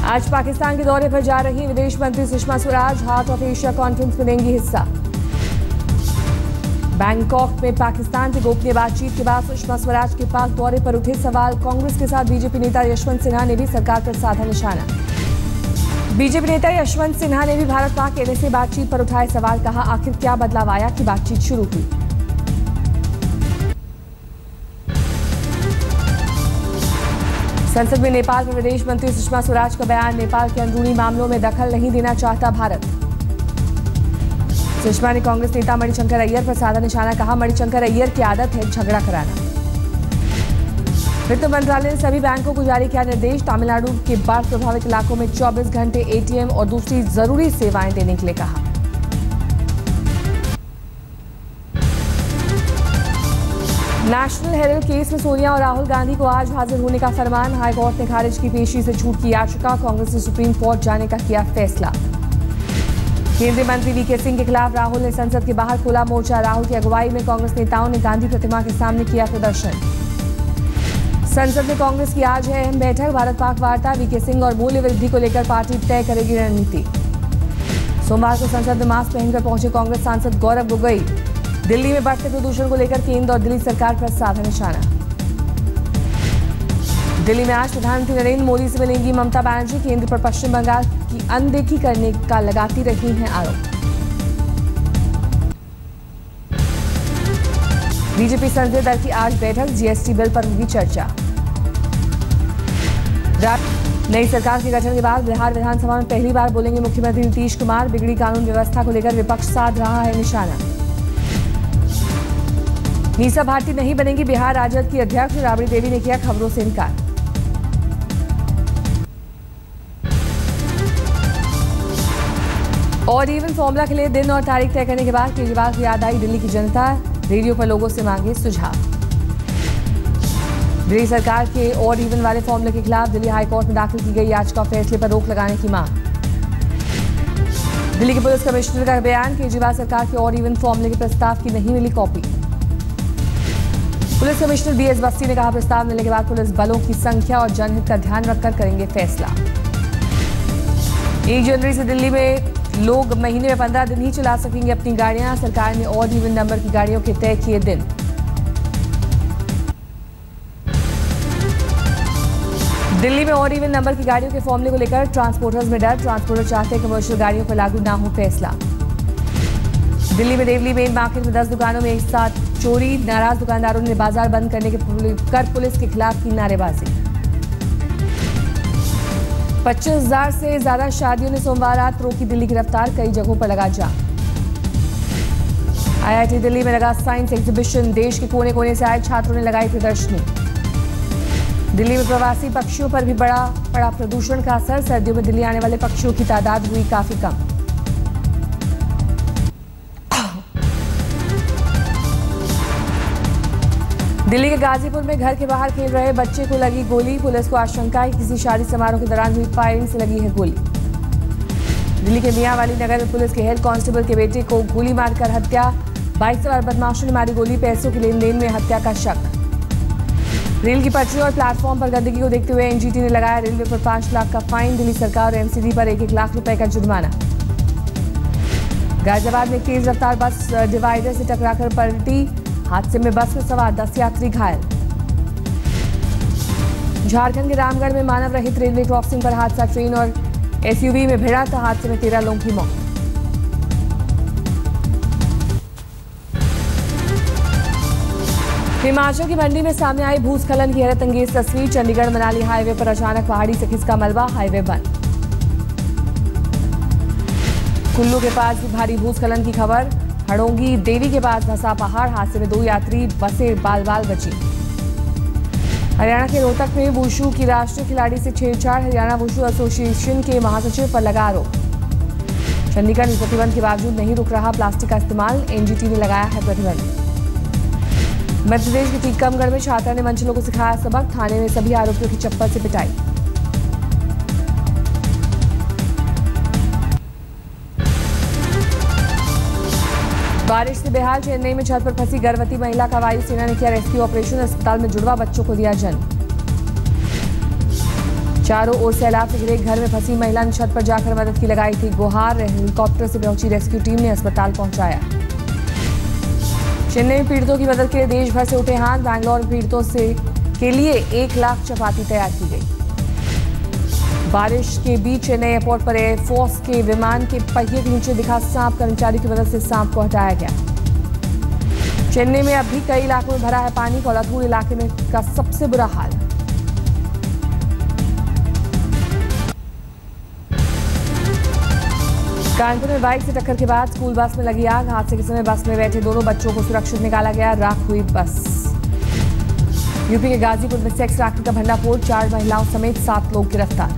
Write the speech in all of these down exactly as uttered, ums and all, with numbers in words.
आज पाकिस्तान के दौरे पर जा रही विदेश मंत्री Sushma Swaraj heart of Asia conference में लेंगी हिस्सा। बैंकॉक में पाकिस्तान की गोपनीय बातचीत के बाद सुषमा स्वराज के पाक दौरे पर उठे सवाल। कांग्रेस के साथ बीजेपी नेता यशवंत सिन्हा ने भी सरकार पर साधा निशाना। बीजेपी नेता यशवंत सिन्हा ने भी भारत पाक एनएसए बातचीत पर उठाए सवाल। कहा, आखिर क्या बदलाव आया कि बातचीत शुरू हुई। संसद में नेपाल पर विदेश मंत्री सुषमा स्वराज का बयान। नेपाल के अंदरूनी मामलों में दखल नहीं देना चाहता भारत। सुषमा ने कांग्रेस नेता मणिशंकर अय्यर पर साधा निशाना। कहा, मणिशंकर अय्यर की आदत है झगड़ा कराना। वित्त मंत्रालय ने सभी बैंकों को जारी किया निर्देश। तमिलनाडु के बाढ़ प्रभावित इलाकों में चौबीस घंटे एटीएम और दूसरी जरूरी सेवाएं देने के लिए कहा। नेशनल हेरल्ड केस में सोनिया और राहुल गांधी को आज हाजिर होने का फरमान। हाईकोर्ट ने खारिज की पेशी से छूट की याचिका। कांग्रेस ने सुप्रीम कोर्ट जाने का किया फैसला। केंद्रीय मंत्री वीके सिंह के खिलाफ राहुल ने संसद के बाहर खोला मोर्चा। राहुल की अगुवाई में कांग्रेस नेताओं ने गांधी प्रतिमा के सामने किया प्रदर्शन। संसद में कांग्रेस की आज है अहम बैठक। भारत पाक वार्ता, वीके सिंह और मूल्य वृद्धि को लेकर पार्टी तय करेगी रणनीति। सोमवार को संसद में मास्क पहनकर पहुंचे कांग्रेस सांसद गौरव गोगोई। दिल्ली में बढ़ते प्रदूषण को लेकर केंद्र और दिल्ली सरकार पर साधा निशाना। दिल्ली में आज प्रधानमंत्री नरेंद्र मोदी से मिलेंगी ममता बनर्जी। केंद्र पर पश्चिम बंगाल की अनदेखी करने का लगाती रही हैं आरोप। बीजेपी संसदीय दल की आज बैठक। जीएसटी बिल पर होगी चर्चा। नई सरकार के गठन के बाद बिहार विधानसभा में पहली बार बोलेंगे मुख्यमंत्री नीतीश कुमार। बिगड़ी कानून व्यवस्था को लेकर विपक्ष साध रहा है निशाना। मीसा भारती नहीं बनेंगी बिहार राजद की अध्यक्ष। राबड़ी देवी ने किया खबरों से इनकार। और इवन फॉर्मूला के लिए दिन और तारीख तय करने के बाद केजरीवाल की याद आई दिल्ली की जनता। रेडियो पर लोगों से मांगे सुझाव। दिल्ली सरकार के और इवन वाले फॉर्मूले के खिलाफ दिल्ली हाईकोर्ट में दाखिल की गई याचिका। फैसले पर रोक लगाने की मांग। दिल्ली के पुलिस कमिश्नर का बयान। केजरीवाल सरकार के और इवन फॉर्मूले के प्रस्ताव की नहीं मिली copy. Police commissioner B S Bassi ने कहा, प्रस्ताव मिलने के बाद पुलिस बलों की संख्या और जनहित का ध्यान रखकर करेंगे फैसला। एक जनवरी से दिल्ली में लोग महीने में पंद्रह दिन ही चला सकेंगे अपनी गाड़ियां। सरकार ने ऑड इवन नंबर की गाड़ियों के तय किए दिन। दिल्ली में ऑड इवन नंबर की गाड़ियों के फॉर्मूले को लेकर ट्रांसपोर्टर्स में डर। ट्रांसपोर्टर चाहते हैं कमर्शियल गाड़ियों पर लागू ना हो फैसला। दिल्ली में देवली मेन मार्केट में दस दुकानों में एक साथ चोरी। नाराज दुकानदारों ने बाजार बंद करने के कर पुलिस के खिलाफ की नारेबाजी। पच्चीस हजार से ज्यादा शादियों ने सोमवार रात रोकी दिल्ली की रफ्तार। कई जगहों पर लगा जाम। आईआईटी दिल्ली में लगा साइंस एग्जीबिशन। देश के कोने कोने से आए छात्रों ने लगाई प्रदर्शनी। दिल्ली में प्रवासी पक्षियों पर भी बड़ा पड़ा प्रदूषण का असर। सर्दियों में दिल्ली आने वाले पक्षियों की तादाद हुई काफी कम। दिल्ली के गाजीपुर में घर के बाहर खेल रहे बच्चे को लगी गोली। पुलिस को आशंका है किसी शादी समारोह के दौरान हुई फायरिंग से लगी है गोली। दिल्ली के मियांवाली नगर में पुलिस के हेड कांस्टेबल के बेटे को गोली मारकर हत्या। बाइक सवार बदमाशों ने मारी गोली। पैसों के लेन देन में हत्या का शक। रेल की पटरी और प्लेटफॉर्म पर गंदगी को देखते हुए एनजीटी ने लगाया रेलवे पर पांच लाख का फाइन। दिल्ली सरकार और एमसीडी पर एक एक लाख रुपए का जुर्माना। गाजियाबाद में तेज रफ्तार बस डिवाइडर से टकराकर पलटी। हादसे में बस में सवार दस यात्री घायल। झारखंड के रामगढ़ में मानव रहित रेलवे क्रॉसिंग पर हादसा। ट्रेन और एसयूवी में भिड़ा था। हादसे में तेरह लोगों की मौत। हिमाचल की मंडी में सामने आई भूस्खलन की हैरत अंगेज तस्वीर। चंडीगढ़ मनाली हाईवे पर अचानक पहाड़ी से खिसका मलबा। हाईवे बंद। कुल्लू के पास भी भारी भूस्खलन की खबर। हड़ोंगी देवी के पास धंसा पहाड़। हादसे में दो यात्री बसें बाल बाल बची। हरियाणा के रोहतक में वुशु की राष्ट्रीय खिलाड़ी से छेड़छाड़। हरियाणा वुशु एसोसिएशन के महासचिव पर लगा आरोप। चंडीगढ़ में प्रतिबंध के बावजूद नहीं रुक रहा प्लास्टिक का इस्तेमाल। एनजीटी ने लगाया है प्रतिबंध। मध्य प्रदेश के टीकमगढ़ में छात्रा ने मंचलों को सिखाया सबक। थाने में सभी आरोपियों की चप्पल से पिटाई। बारिश से बेहाल चेन्नई में छत पर फंसी गर्भवती महिला का वायुसेना ने किया रेस्क्यू ऑपरेशन। अस्पताल में जुड़वा बच्चों को दिया जन्म। चारों ओर सैलाब से घिरे घर में फंसी महिला ने छत पर जाकर मदद की लगाई थी गुहार। हेलीकॉप्टर से पहुंची रेस्क्यू टीम ने अस्पताल पहुंचाया। चेन्नई में पीड़ितों की मदद के लिए देश भर से उठे हाथ। बैंगलोर में पीड़ितों से के लिए एक लाख चपाती तैयार की गई। बारिश के बीच चेन्नई एयरपोर्ट पर एयरफोर्स के विमान के पहिए के नीचे दिखा सांप। कर्मचारियों की मदद से सांप को हटाया गया। चेन्नई में अब भी कई इलाकों में भरा है पानी। कोलाथूर इलाके में का सबसे बुरा हाल। कानपुर में बाइक से टक्कर के बाद स्कूल बस में लगी आग। हादसे के समय बस में बैठे दोनों बच्चों को सुरक्षित निकाला गया। राख हुई बस। यूपी के गाजीपुर में सेक्स रैकेट का भंडाफोड़। चार महिलाओं समेत सात लोग गिरफ्तार।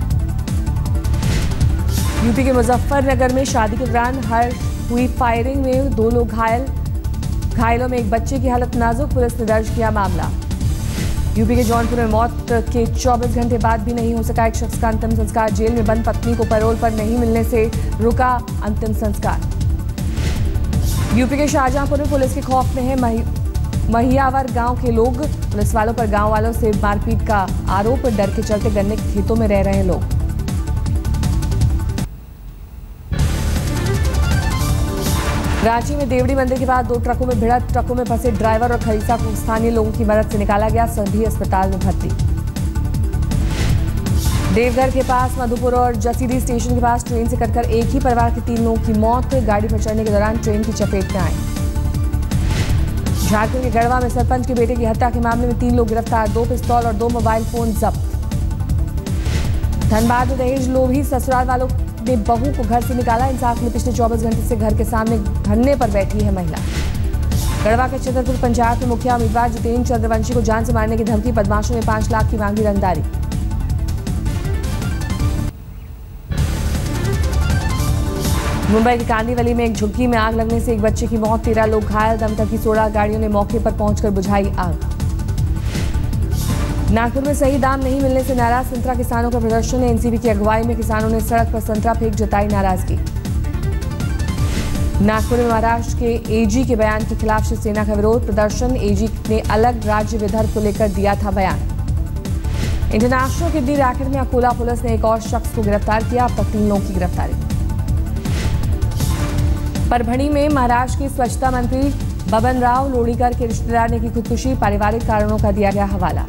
यूपी के मुजफ्फरनगर में शादी के दौरान हर हुई फायरिंग में दो लोग घायल। घायलों में एक बच्चे की हालत नाजुक। पुलिस ने दर्ज किया मामला। यूपी के जौनपुर में मौत के चौबीस घंटे बाद भी नहीं हो सका एक शख्स का अंतिम संस्कार। जेल में बंद पत्नी को पैरोल पर नहीं मिलने से रुका अंतिम संस्कार। यूपी के शाहजहांपुर में पुलिस के खौफ में है मही, महियावर गांव के लोग। पुलिस वालों पर गांव वालों से मारपीट का आरोप। डर के चलते गन्ने के खेतों में रह रहे लोग। रांची में देवड़ी मंदिर के बाद दो ट्रकों में भिड़ंत। ट्रकों में फंसे ड्राइवर और खलीसा को स्थानीय लोगों की मदद से निकाला गया। सभी अस्पताल में भर्ती। देवघर के पास मधुपुर और जसीडीह स्टेशन के पास ट्रेन से कटकर एक ही परिवार के तीन लोगों की मौत। गाड़ी पर चढ़ने के दौरान ट्रेन की चपेट में आए। झारखंड के गढ़वा में सरपंच के बेटे की हत्या के मामले में तीन लोग गिरफ्तार। दो पिस्तौल और दो मोबाइल फोन जब्त। धनबाद में दहेज लोभी ससुराल वालों ने बहू को घर से निकाला। इंसाफ में पिछले चौबीस घंटे से घर के सामने धरने पर बैठी है महिला। गढ़वा के छतरपुर पंचायत में मुखिया उम्मीदवार जितेंद्र चंद्रवंशी को जान से मारने की धमकी। बदमाशों ने पांच लाख की मांगी रंगदारी। मुंबई के कांदीवली में एक झुग्गी में आग लगने से एक बच्चे की मौत। तेरह लोग घायल। दमकल की सोलह गाड़ियों ने मौके पर पहुंचकर बुझाई आग। नागपुर में सही दाम नहीं मिलने से नाराज संतरा किसानों का प्रदर्शन। एनसीबी की अगुवाई में किसानों ने सड़क पर संतरा फेंक जताई नाराजगी। नागपुर में महाराष्ट्र के एजी के बयान के खिलाफ शिवसेना का विरोध प्रदर्शन। एजी ने अलग राज्य विदर्भ को लेकर दिया था बयान। इंटरनेशनल किडनी रैकेट में अकोला पुलिस ने एक और शख्स को गिरफ्तार किया। अब तक तीन लोगों की गिरफ्तारी। परभणी में महाराष्ट्र के स्वच्छता मंत्री बबन राव लोणीकर के रिश्तेदार ने की खुदकुशी। पारिवारिक कारणों का दिया गया हवाला।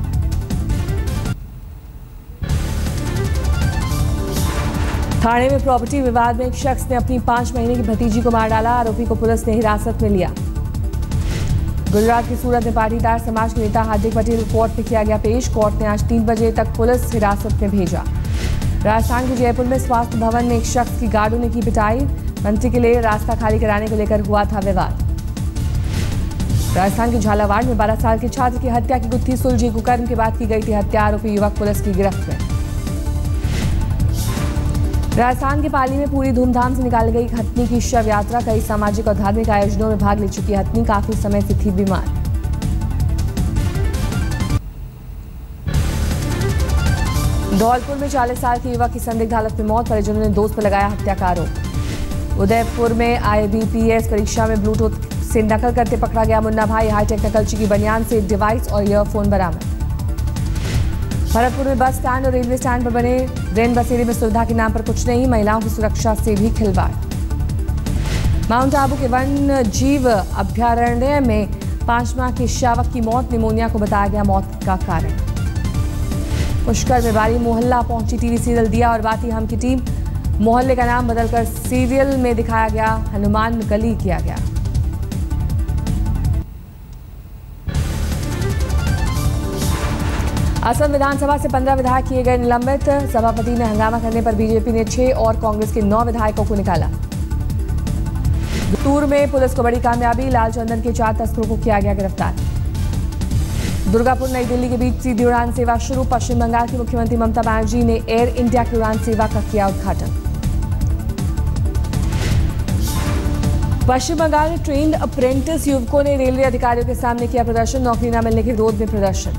थाने में प्रॉपर्टी विवाद में एक शख्स ने अपनी पांच महीने की भतीजी को मार डाला। आरोपी को पुलिस ने हिरासत में लिया। गुजरात के सूरत में पाटीदार समाज के नेता हार्दिक पटेल कोर्ट में किया गया पेश। कोर्ट ने आज तीन बजे तक पुलिस हिरासत में भेजा। राजस्थान के जयपुर में स्वास्थ्य भवन में एक शख्स की गार्डों ने की पिटाई। मंत्री के लिए रास्ता खाली कराने को लेकर हुआ था विवाद। राजस्थान के झालावाड़ में बारह साल के छात्र की हत्या की गुत्थी सुलझी। कुकर्म के बाद की गई थी हत्या। आरोपी युवक पुलिस की गिरफ्त में। राजस्थान के पाली में पूरी धूमधाम से निकाली गई हथनी की शव यात्रा। कई सामाजिक और धार्मिक आयोजनों में भाग ले चुकी हथनी काफी समय से थी बीमार। धौलपुर में चालीस साल के युवक की संदिग्ध हालत में मौत। परिजनों ने दोस्त पर लगाया हत्या का आरोप। उदयपुर में आईबीपीएस परीक्षा में ब्लूटूथ से नकल करते पकड़ा गया मुन्ना भाई। हाईटेक नकलची की बनियान से डिवाइस और ईयरफोन बरामद। भरतपुर में बस स्टैंड और रेलवे स्टैंड पर बने रेन बसेरे में सुविधा के नाम पर कुछ नहीं। महिलाओं की सुरक्षा से भी खिलवाड़। माउंट आबू के वन जीव अभ्यारण्य में पांच माह के शावक की मौत। निमोनिया को बताया गया मौत का कारण। पुष्कर में बारी मोहल्ला पहुंची टीवी सीरियल दिया और बाती हम की टीम। मोहल्ले का नाम बदलकर सीरियल में दिखाया गया हनुमान गली किया गया। असम विधानसभा से पंद्रह विधायक किए गए निलंबित। सभापति ने हंगामा करने पर बीजेपी ने छह और कांग्रेस के नौ विधायकों को निकाला। गुंटूर में पुलिस को बड़ी कामयाबी। लाल चंदन के चार तस्करों को किया गया गिरफ्तार। दुर्गापुर नई दिल्ली के बीच सीधी उड़ान सेवा शुरू। पश्चिम बंगाल की मुख्यमंत्री ममता बनर्जी ने एयर इंडिया की उड़ान सेवा का किया उद्घाटन। पश्चिम बंगाल में ट्रेन्ड अप्रेंटिस युवकों ने रेलवे अधिकारियों के सामने किया प्रदर्शन। नौकरी न मिलने के विरोध में प्रदर्शन।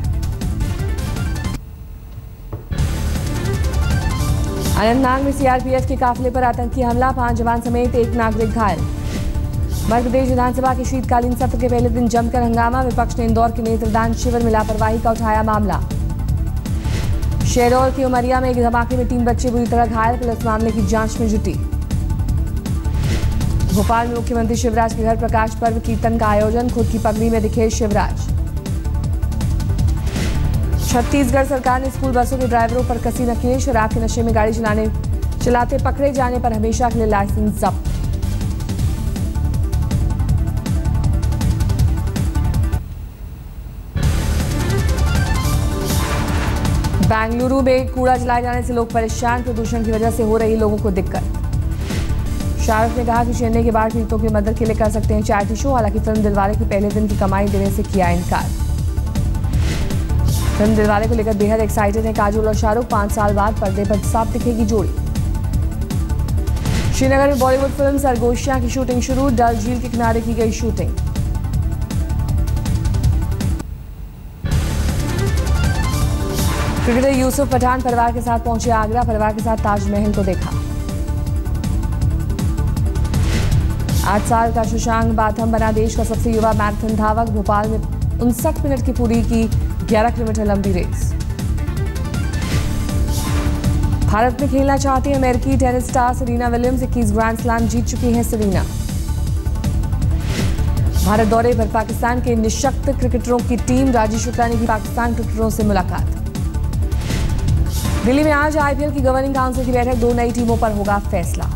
अनंतनाग में सीआरपीएफ के काफिले पर आतंकी हमला। पांच जवान समेत एक नागरिक घायल। मध्य प्रदेश विधानसभा के शीतकालीन सत्र के पहले दिन जमकर हंगामा। विपक्ष ने इंदौर के नेत्रदान शिविर में लापरवाही का उठाया मामला। शेरौल की उमरिया में एक धमाके में तीन बच्चे बुरी तरह घायल, पुलिस मामले की जांच में जुटी। भोपाल में मुख्यमंत्री शिवराज के घर प्रकाश पर्व कीर्तन का आयोजन, खुद की पगड़ी में दिखे शिवराज। छत्तीसगढ़ सरकार ने स्कूल बसों के ड्राइवरों पर कसी नकेल, शराब के नशे में गाड़ी चलाने चलाते पकड़े जाने पर हमेशा के लिए लाइसेंस जब्त। बेंगलुरु में कूड़ा जलाए जाने से लोग परेशान, प्रदूषण की वजह से हो रही लोगों को दिक्कत। शाहरुख ने कहा कि चेन्नई के बाढ़ पीड़ितों की मदद के लिए कर सकते हैं चैरिटी शो, हालांकि फिल्म दिलवाले के पहले दिन की कमाई देने से किया इनकार। फिल्म दिलवाले को लेकर बेहद एक्साइटेड हैं काजोल और शाहरुख, पांच साल बाद पर्दे पर साफ दिखेगी जोड़ी। श्रीनगर में बॉलीवुड फिल्म सरगोशिया की शूटिंग शुरू, डल झील के किनारे की गई शूटिंग। क्रिकेटर यूसुफ पठान परिवार के साथ पहुंचे आगरा, परिवार के साथ ताजमहल को देखा। आठ साल का शशांक बाथम बना देश का सबसे युवा मैराथन धावक, भोपाल में उनसठ मिनट की पूरी की ग्यारह किलोमीटर लंबी रेस। भारत में खेलना चाहती है अमेरिकी टेनिस स्टार सेरेना विलियम्स, इक्कीस ग्रैंड स्लैम जीत चुकी हैं सेरेना। भारत दौरे पर पाकिस्तान के निशक्त क्रिकेटरों की टीम, राजीव शुक्ला ने की पाकिस्तान क्रिकेटरों से मुलाकात। दिल्ली में आज आईपीएल की गवर्निंग काउंसिल की बैठक, दो नई टीमों पर होगा फैसला।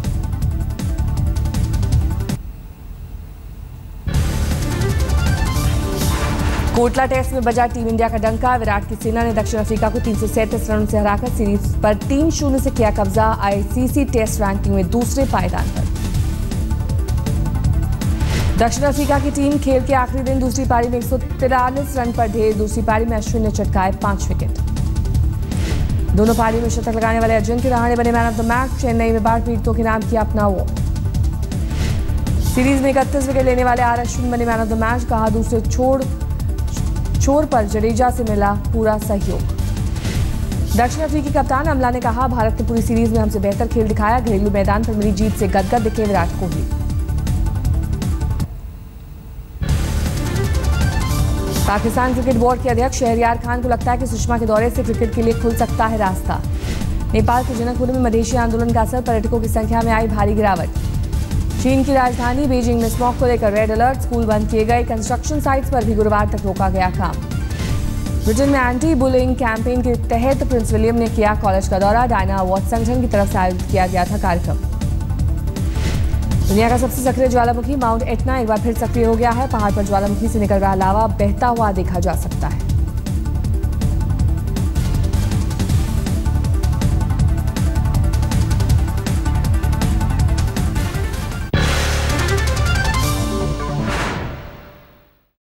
कोटला टेस्ट में बजा टीम इंडिया का डंका, विराट की सेना ने दक्षिण अफ्रीका को तीन सौ सैंतीस रनों से हराकर सीरीज पर तीन शून्य से किया कब्जा, आईसीसी टेस्ट रैंकिंग में दूसरे पायदान पर। दक्षिण अफ्रीका की टीम खेल के आखिरी दिन दूसरी पारी में एक सौ तिरालीस रन पर ढेर, दूसरी पारी में अश्विन ने चटकाए पांच विकेट। दोनों पारी में शतक लगाने वाले अजिंक्य रहाणे बने man of the match, Chennai में बाढ़ पीड़ितों के नाम किया अपना वो। सीरीज में इकतीस विकेट लेने वाले आर अश्विन बने मैन ऑफ द मैच, कहा दूसरे छोड़ छोर पर जडेजा से मिला पूरा सहयोग। दक्षिण अफ्रीकी कप्तान अमला ने कहा, भारत ने पूरी सीरीज में हमसे बेहतर खेल दिखाया, घरेलू मैदान पर मिली जीत से गदगद दिखे विराट कोहली। पाकिस्तान क्रिकेट बोर्ड के अध्यक्ष शहरयार खान को लगता है कि सुषमा के दौरे से क्रिकेट के लिए खुल सकता है रास्ता। नेपाल के जनकपुर में मधेशी आंदोलन का असर, पर्यटकों की संख्या में आई भारी गिरावट। चीन की राजधानी बीजिंग में स्मॉग को लेकर रेड अलर्ट, स्कूल बंद किए गए, कंस्ट्रक्शन साइट्स पर भी गुरुवार तक रोका गया काम। ब्रिटेन में एंटी बुलिंग कैंपेन के तहत प्रिंस विलियम ने किया कॉलेज का दौरा, डायना अवार्ड संगठन की तरफ से आयोजित किया गया था कार्यक्रम। दुनिया का सबसे सक्रिय ज्वालामुखी माउंट एटना एक बार फिर सक्रिय हो गया है, पहाड़ पर ज्वालामुखी से निकल रहा लावा बहता हुआ देखा जा सकता है।